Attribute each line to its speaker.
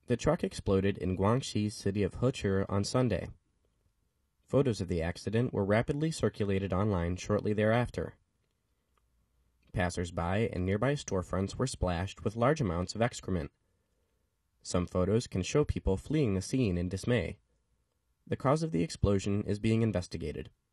Speaker 1: The truck exploded in Guangxi's city of Hechi on Sunday. Photos of the accident were rapidly circulated online shortly thereafter. Passers-by and nearby storefronts were splashed with large amounts of excrement. Some photos can show people fleeing the scene in dismay. The cause of the explosion is being investigated.